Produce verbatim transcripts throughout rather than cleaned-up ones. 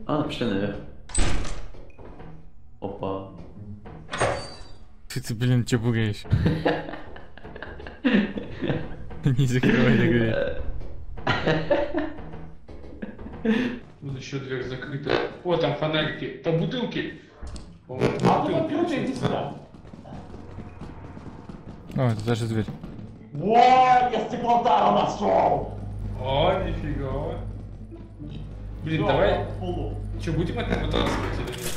А, пошли наверх. Опа. Ты, ты блин, че пугаешь? Не закрывай дверь. Вот еще дверь закрыта. О, там фонарики. Там бутылки. По-моему, А тут бутылки. открыто, иди сюда. О, это даже дверь. Ой, я стеклотара нашел. О, нифига. Блин, Всё, давай. я в полу. Че, будем это вытаскивать или нет?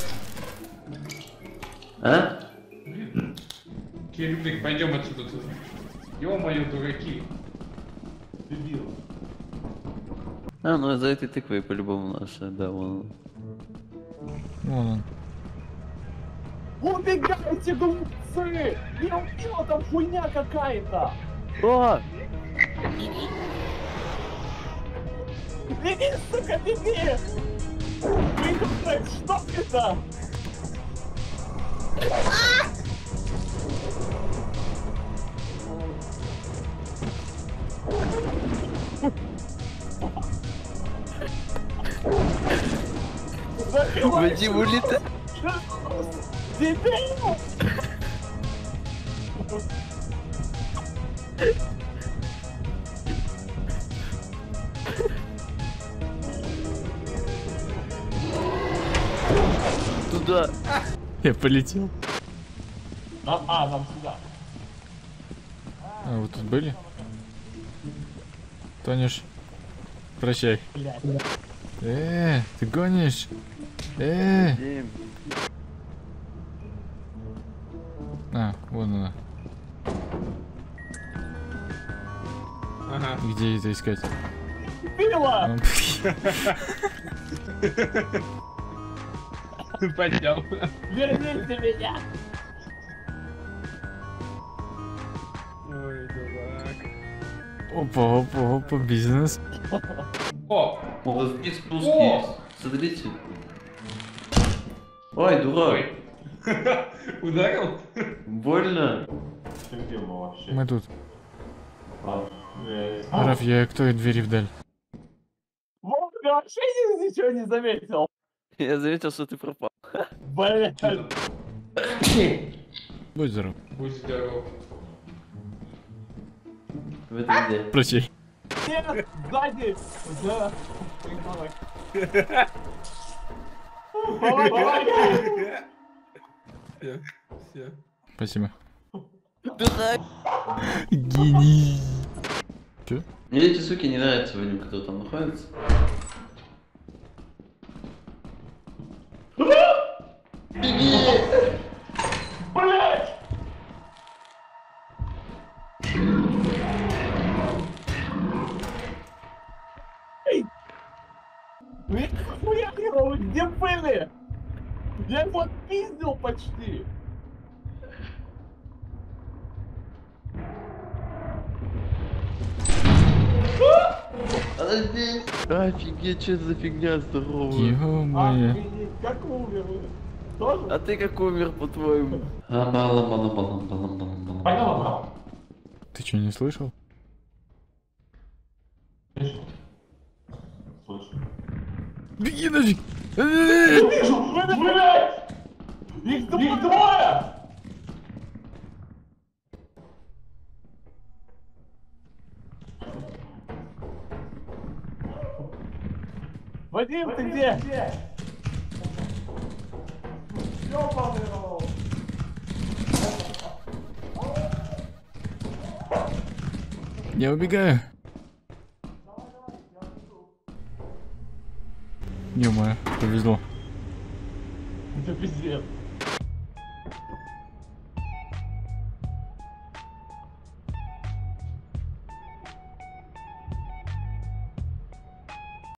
А? Блин. Кирюлик, пойдем отсюда. Ё-моё, дураки. Дебил. А, ну за этой тыквой по-любому наша, да, вон. Вон он. Убегайте, глупцы! Я убила, там хуйня какая-то! О! Беги, сука, беги! Блин, что это? Вадим, улетай! Дебил! Туда! Я полетел. А, а, нам сюда. А, вы тут были? Тонешь. Прощай. Блядь. Э, ты гонишь? Э. Дим. А, вон она. Ага. Где это искать? Пила! Ну, Поднял. Верните меня! Ой, дурак. Опа, опа, опа, бизнес. О! У вас здесь спуск О! есть. Смотрите. Ой, дурак. Ой. Ударил? Больно. Где мы вообще? Мы тут. А, Раф, я к той двери вдаль. Вот, я вообще ни- ничего не заметил. Я заметил, что ты пропал. Блядь. Будь здоров. Будь здоров. В этом где? Прощай. Нет, сзади. Да. Прикольно. Помоги. Все, все. Спасибо. Дурак. Гений. Чё? Мне эти суки не нравятся, Вадим, кто там находится. Блядь. Эй. Нихуя не было, вы где были? Я его отпиздил почти. Подожди. Офигеть, что это за фигня здоровая. Ё-моё. Охренеть, как умер вы? Тоже? А ты как умер, по-твоему? А, балам, балам, балам, балам, балам, балам. Пойдем обратно. Ты что, не слышал? Слышу. Слышу. Беги нафиг! Вижу! Блядь! Их двое! Вадим, ты где? Ёбаный рот. Я убегаю. Ё-моё, повезло. Это пиздец.